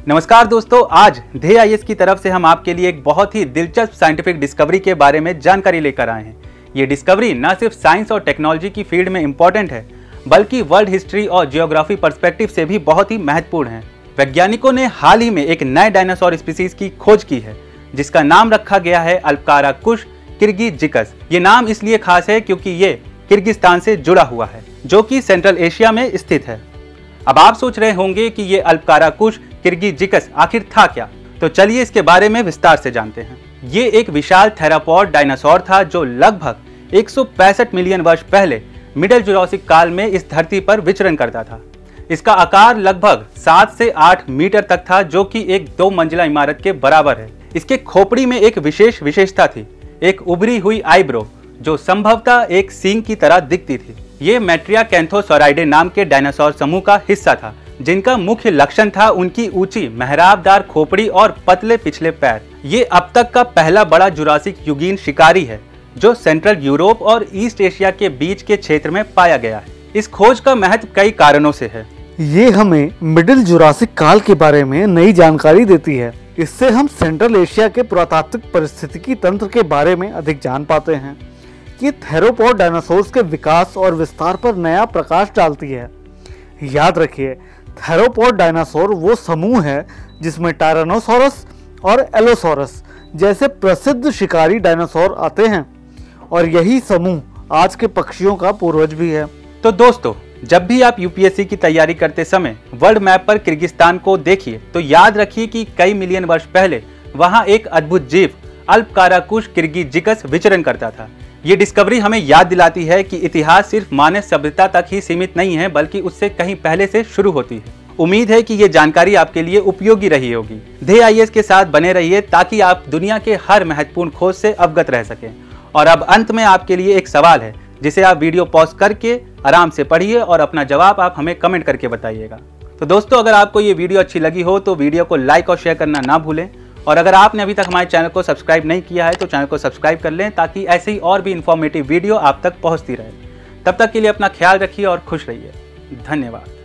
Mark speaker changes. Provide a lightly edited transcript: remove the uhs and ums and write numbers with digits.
Speaker 1: नमस्कार दोस्तों, आज ध्येय आईएएस की तरफ से हम आपके लिए एक बहुत ही दिलचस्प साइंटिफिक डिस्कवरी के बारे में जानकारी लेकर आए हैं। ये डिस्कवरी न सिर्फ साइंस और टेक्नोलॉजी की फील्ड में इम्पोर्टेंट है, बल्कि वर्ल्ड हिस्ट्री और जियोग्राफी पर्सपेक्टिव से भी बहुत ही महत्वपूर्ण है। वैज्ञानिकों ने हाल ही में एक नए डायनासोर स्पीसीज की खोज की है, जिसका नाम रखा गया है अल्पकाराकुश किर्गिजिकस। ये नाम इसलिए खास है क्योंकि ये किर्गिस्तान से जुड़ा हुआ है, जो कि सेंट्रल एशिया में स्थित है। अब आप सोच रहे होंगे कि ये अल्पकाराकुश किर्गिजिकस आखिर था क्या, तो चलिए इसके बारे में विस्तार से जानते हैं। ये एक विशाल थेरापॉड डायनासोर था जो लगभग 165 मिलियन वर्ष पहले मिडिल जुरासिक काल में इस धरती पर विचरण करता था। इसका आकार लगभग 7 से 8 मीटर तक था, जो कि एक 2 मंजिला इमारत के बराबर है। इसके खोपड़ी में एक विशेष विशेषता थी, एक उभरी हुई आईब्रो जो संभवतः एक सींग की तरह दिखती थी। ये मैट्रियाकैंथोसौराइडे नाम के डायनासोर समूह का हिस्सा था, जिनका मुख्य लक्षण था उनकी ऊंची मेहराबदार खोपड़ी और पतले पिछले पैर। ये अब तक का पहला बड़ा जुरासिक युगीन शिकारी है जो सेंट्रल यूरोप और ईस्ट एशिया के बीच के क्षेत्र में पाया गया है। इस खोज का महत्व कई कारणों से है।
Speaker 2: ये हमें मिडिल जुरासिक काल के बारे में नई जानकारी देती है। इससे हम सेंट्रल एशिया के पुरातात्विक पारिस्थितिकी तंत्र के बारे में अधिक जान पाते हैं। ये थेरोपॉड डायनासोर्स के विकास और विस्तार पर नया प्रकाश डालती है। याद रखिए, थेरोपॉड डायनासोर वो समूह है जिसमें टायरानोसॉरस और एलोसॉरस जैसे प्रसिद्ध शिकारी डायनासोर आते हैं, और यही समूह आज के पक्षियों का पूर्वज भी है।
Speaker 1: तो दोस्तों, जब भी आप यूपीएससी की तैयारी करते समय वर्ल्ड मैप पर किर्गिस्तान को देखिए, तो याद रखिए कि कई मिलियन वर्ष पहले वहां एक अद्भुत जीव अल्पकाराकुश किर्गिजिकस विचरण करता था। ये डिस्कवरी हमें याद दिलाती है कि इतिहास सिर्फ मानव सभ्यता तक ही सीमित नहीं है, बल्कि उससे कहीं पहले से शुरू होती है। उम्मीद है कि ये जानकारी आपके लिए उपयोगी रही होगी। ध्येय आईएएस के साथ बने रहिए ताकि आप दुनिया के हर महत्वपूर्ण खोज से अवगत रह सकें। और अब अंत में आपके लिए एक सवाल है, जिसे आप वीडियो पॉज करके आराम से पढ़िए और अपना जवाब आप हमें कमेंट करके बताइएगा। तो दोस्तों, अगर आपको ये वीडियो अच्छी लगी हो तो वीडियो को लाइक और शेयर करना ना भूलें, और अगर आपने अभी तक हमारे चैनल को सब्सक्राइब नहीं किया है तो चैनल को सब्सक्राइब कर लें, ताकि ऐसी ही और भी इंफॉर्मेटिव वीडियो आप तक पहुंचती रहे। तब तक के लिए अपना ख्याल रखिए और खुश रहिए। धन्यवाद।